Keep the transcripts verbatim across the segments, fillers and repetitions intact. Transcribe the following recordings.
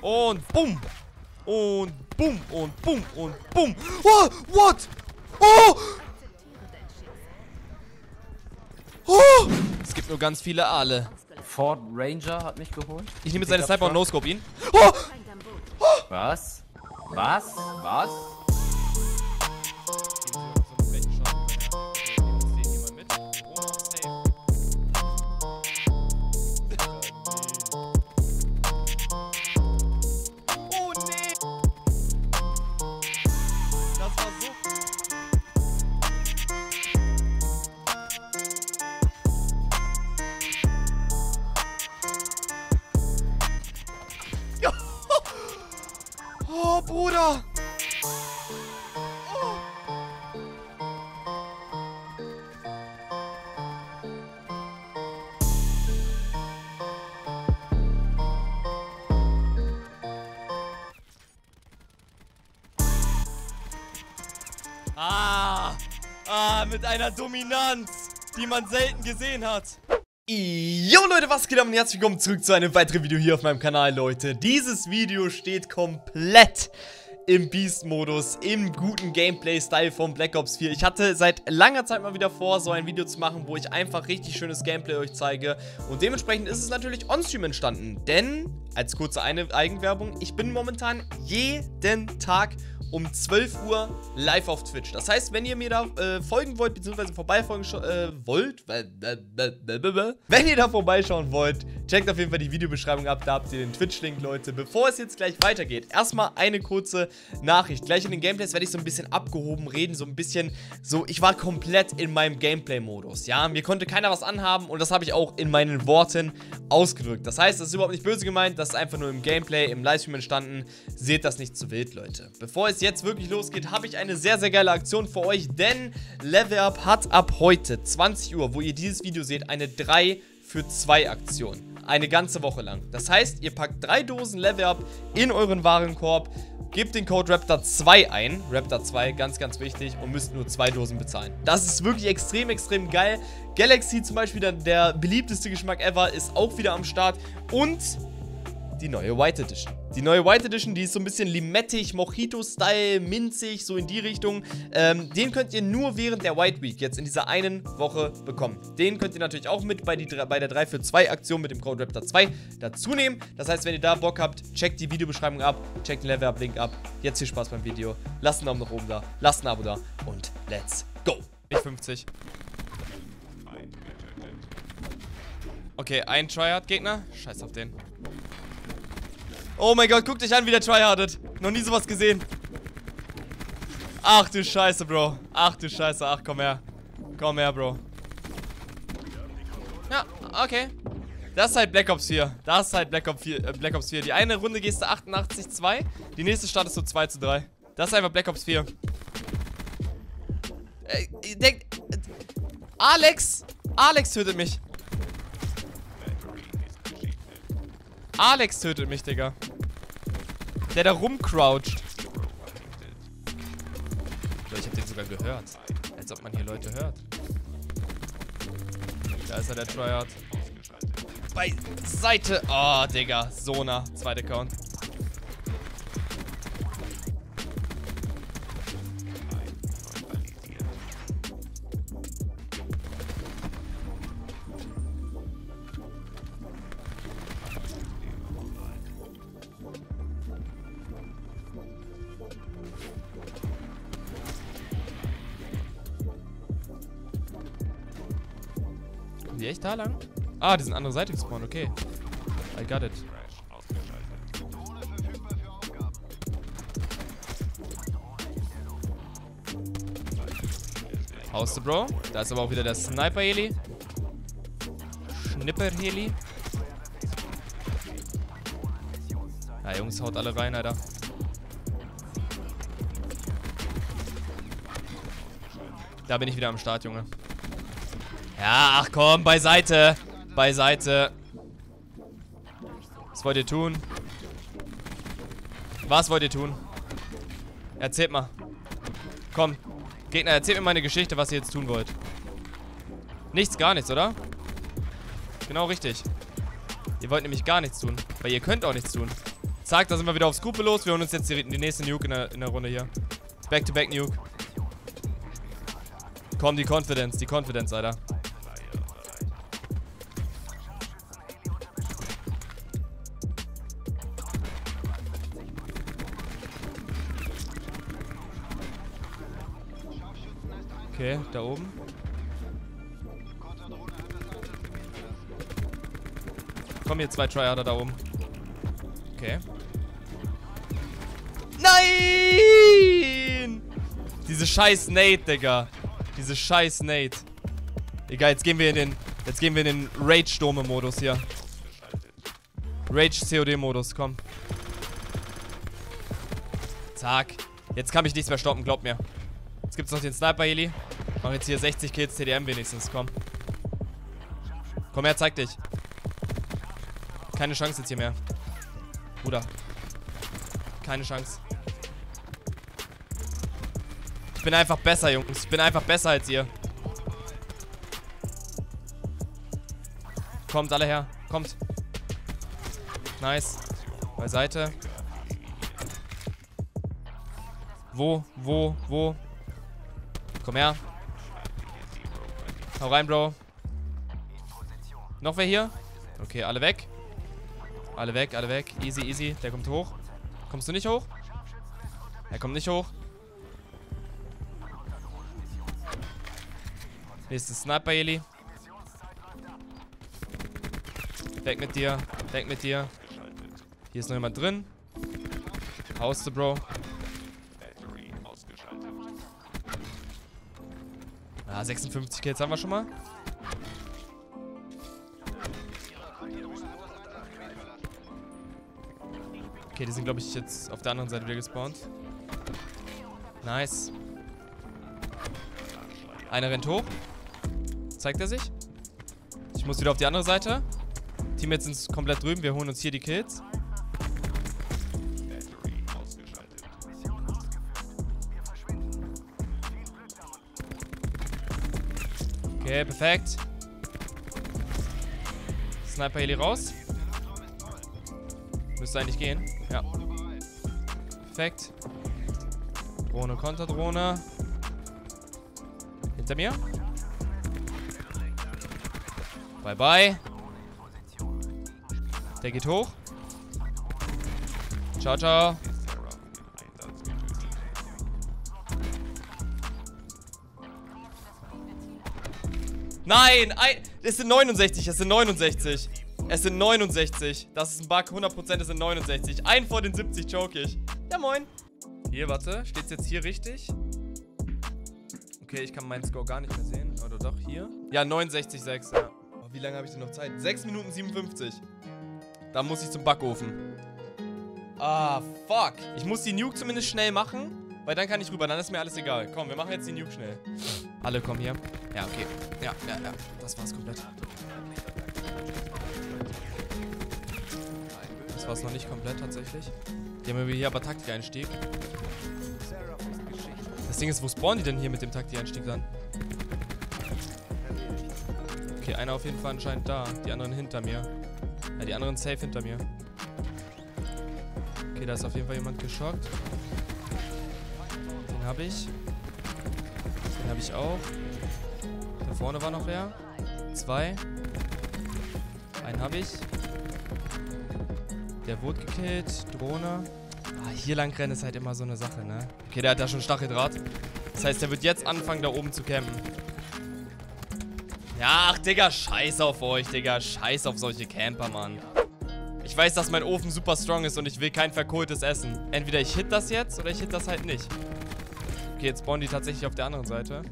Und bumm. Und bumm. Und bumm. Und bumm. Oh, what? Oh! Oh! Es gibt nur ganz viele Aale. Ford Ranger hat mich geholt. Ich nehme jetzt seine Sniper und No-Scope ihn. Oh! Oh! Was? Was? Was? Oh nee! Das war so. Oh, Bruder! Oh. Ah! Ah, mit einer Dominanz, die man selten gesehen hat. Yo Leute, was geht ab und herzlich willkommen zurück zu einem weiteren Video hier auf meinem Kanal, Leute. Dieses Video steht komplett im Beast-Modus, im guten Gameplay-Style von Black Ops vier. Ich hatte seit langer Zeit mal wieder vor, so ein Video zu machen, wo ich einfach richtig schönes Gameplay euch zeige. Und dementsprechend ist es natürlich on-stream entstanden. Denn, als kurze eine Eigenwerbung, ich bin momentan jeden Tag um zwölf Uhr live auf Twitch. Das heißt, wenn ihr mir da äh, folgen wollt, beziehungsweise vorbeifolgen äh, wollt, wenn ihr da vorbeischauen wollt, checkt auf jeden Fall die Videobeschreibung ab, da habt ihr den Twitch-Link, Leute. Bevor es jetzt gleich weitergeht, erstmal eine kurze Nachricht. Gleich in den Gameplays werde ich so ein bisschen abgehoben reden, so ein bisschen so, ich war komplett in meinem Gameplay-Modus, ja. Mir konnte keiner was anhaben und das habe ich auch in meinen Worten ausgedrückt. Das heißt, das ist überhaupt nicht böse gemeint, das ist einfach nur im Gameplay, im Livestream entstanden. Seht das nicht zu wild, Leute. Bevor es jetzt wirklich losgeht, habe ich eine sehr, sehr geile Aktion für euch, denn Level Up hat ab heute zwanzig Uhr, wo ihr dieses Video seht, eine drei für zwei Aktion. Eine ganze Woche lang. Das heißt, ihr packt drei Dosen Level Up in euren Warenkorb, gebt den Code Raptor zwei ein, Raptor zwei, ganz, ganz wichtig, und müsst nur zwei Dosen bezahlen. Das ist wirklich extrem, extrem geil. Galaxy zum Beispiel, der, der beliebteste Geschmack ever, ist auch wieder am Start. Und die neue White Edition. Die neue White Edition, die ist so ein bisschen limettig, Mojito-Style, minzig, so in die Richtung. Ähm, den könnt ihr nur während der White Week jetzt in dieser einen Woche bekommen. Den könnt ihr natürlich auch mit bei, die, bei der drei für zwei Aktion mit dem Code Raptor zwei dazu nehmen. Das heißt, wenn ihr da Bock habt, checkt die Videobeschreibung ab, checkt den Level-Up-Link ab. Jetzt viel Spaß beim Video. Lasst einen Daumen nach oben da, lasst ein Abo da und let's go. Ich fünfzig. Okay, ein Tryhard-Gegner. Scheiß auf den. Oh mein Gott, guckt euch an, wie der tryhardet. Noch nie sowas gesehen. Ach du Scheiße, Bro. Ach du Scheiße, ach komm her. Komm her, Bro. Ja, okay. Das ist halt Black Ops vier. Das ist halt Black Ops vier. Äh, Black Ops vier. Die eine Runde gehst du achtundachtzig zwei. Die nächste startest du zwei zu drei. Das ist einfach Black Ops vier. Äh, denk, äh, Alex. Alex tötet mich. Alex tötet mich, Digga. Der da rumcroucht. Ich hab den sogar gehört. Als ob man hier Leute hört. Da ist er, der Tryhard. Beiseite. Oh, Digga. Sona. Zweiter Count. Die echt da lang? Ah, die sind andere Seite gespawnt, okay. I got it. Hauste, Bro. Da ist aber auch wieder der Sniper-Heli. Schnipper-Heli. Ja, Jungs, haut alle rein, Alter. Da bin ich wieder am Start, Junge. Ja, ach komm, beiseite. Beiseite. Was wollt ihr tun? Was wollt ihr tun? Erzählt mal. Komm. Gegner, erzählt mir meine Geschichte, was ihr jetzt tun wollt. Nichts, gar nichts, oder? Genau richtig. Ihr wollt nämlich gar nichts tun. Weil ihr könnt auch nichts tun. Zack, da sind wir wieder auf Skrupellos. Wir holen uns jetzt die, die nächste Nuke in der, in der Runde hier. Back-to-back-Nuke. Komm, die Confidence, die Confidence, Alter. Okay, da oben. Komm hier, zwei Triader da oben. Okay. Nein! Diese scheiß Nade, Digga. Diese scheiß Nade. Egal, jetzt gehen wir in den. Jetzt gehen wir in den Rage-Stome-Modus hier. Rage-C O D-Modus, komm. Zack. Jetzt kann mich nichts mehr stoppen, glaub mir. Jetzt gibt's noch den Sniper-Heli. Mach jetzt hier sechzig Kills T D M wenigstens, komm. Komm her, zeig dich. Keine Chance jetzt hier mehr. Bruder. Keine Chance. Ich bin einfach besser, Jungs. Ich bin einfach besser als ihr. Kommt alle her. Kommt. Nice. Beiseite. Wo? Wo? Wo? Komm her. Hau rein, Bro. Noch wer hier? Okay, alle weg. Alle weg, alle weg. Easy, easy. Der kommt hoch. Kommst du nicht hoch? Er kommt nicht hoch. Nächstes Sniper-Heli. Weg mit dir. Weg mit dir. Hier ist noch jemand drin. Hauste, Bro. Ah, sechsundfünfzig Kills haben wir schon mal. Okay, die sind, glaube ich, jetzt auf der anderen Seite wieder gespawnt. Nice. Einer rennt hoch. Zeigt er sich? Ich muss wieder auf die andere Seite. Teammates sind komplett drüben. Wir holen uns hier die Kills. Okay, perfekt. Sniper-Heli raus. Müsste eigentlich gehen. Ja. Perfekt. Drohne, Konterdrohne. Hinter mir. Bye, bye. Der geht hoch. Ciao, ciao. Nein! Ein, es sind neunundsechzig. Es sind neunundsechzig. Es sind neunundsechzig. Das ist ein Bug. hundert Prozent, es sind neunundsechzig. Ein vor den siebzig choke ich. Ja, moin. Hier, warte. Steht's jetzt hier richtig? Okay, ich kann meinen Score gar nicht mehr sehen. Oder doch, hier? Ja, neunundsechzig Komma sechs. Ja. Oh, wie lange habe ich denn noch Zeit? sechs Minuten siebenundfünfzig. Da muss ich zum Backofen. Ah, fuck. Ich muss die Nuke zumindest schnell machen, weil dann kann ich rüber. Dann ist mir alles egal. Komm, wir machen jetzt die Nuke schnell. Alle kommen hier. Ja, okay. Ja, ja, ja. Das war's komplett. Das war's noch nicht komplett tatsächlich. Die haben hier aber Taktikeinstieg. Das Ding ist, wo spawnen die denn hier mit dem Taktikeinstieg dann? Okay, einer auf jeden Fall anscheinend da. Die anderen hinter mir. Ja, die anderen safe hinter mir. Okay, da ist auf jeden Fall jemand geschockt. Den habe ich. Den habe ich auch. Da vorne war noch wer. Zwei. Einen habe ich. Der wurde gekillt. Drohne. Ah, hier lang rennen ist halt immer so eine Sache, ne? Okay, der hat da schon Stacheldraht. Das heißt, der wird jetzt anfangen, da oben zu campen. Ja, ach, Digga, scheiß auf euch, Digga. Scheiß auf solche Camper, Mann. Ich weiß, dass mein Ofen super strong ist und ich will kein verkohltes Essen. Entweder ich hit das jetzt oder ich hit das halt nicht. Okay, jetzt spawnen die tatsächlich auf der anderen Seite.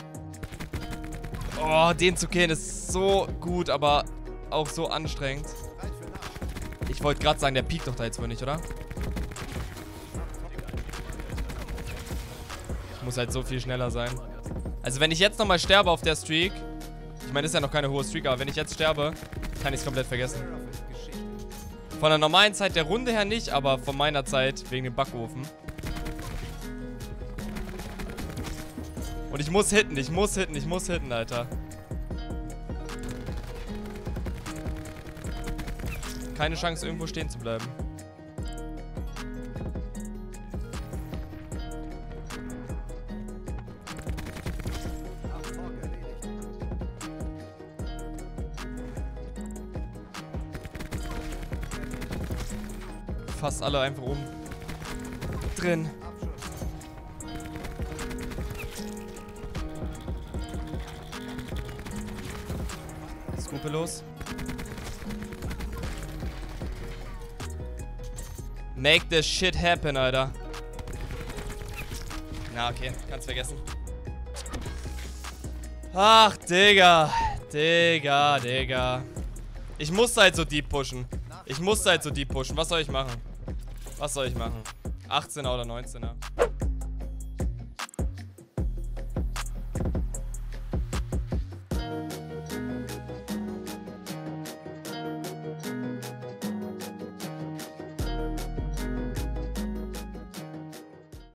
Oh, den zu killen ist so gut, aber auch so anstrengend. Ich wollte gerade sagen, der piekt doch da jetzt wohl nicht, oder? Ich muss halt so viel schneller sein. Also wenn ich jetzt nochmal sterbe auf der Streak. Ich meine, das ist ja noch keine hohe Streak, aber wenn ich jetzt sterbe, kann ich es komplett vergessen. Von der normalen Zeit der Runde her nicht, aber von meiner Zeit wegen dem Backofen. Und ich muss hitten, ich muss hitten, ich muss hitten, Alter. Keine Chance, irgendwo stehen zu bleiben. fast alle einfach um. Drin. Skrupellos. Make this shit happen, Alter. Na, okay. Kannst vergessen. Ach, Digga. Digga, Digga. Ich muss halt so deep pushen. Ich muss halt so deep pushen. Was soll ich machen? Was soll ich machen? achtzehner oder neunzehner?